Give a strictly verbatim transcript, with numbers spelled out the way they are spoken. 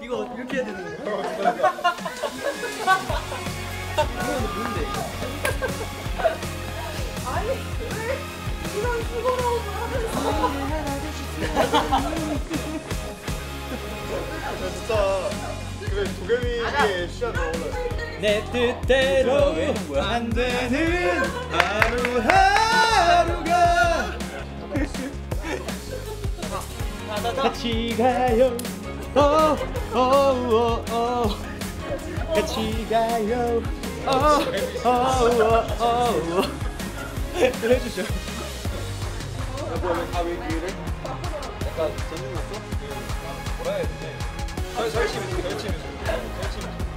이거 이렇게 해야 되는 거야? 이거는 뭔데? 아니 왜 이런 수고로움을 하면서 진짜 그래 도겸이의 시야가 올라요. 내 뜻대로 안 되는 하루하루가 같이 가요. 오, 오, 오, 오. 같이 가요. 오, 오, 오, 오. 해주죠. 뭐야 다왜 기회를? 약간 전능 났어? 뭐라 해야 되지? 설 설치면서 설치면서 설치면서.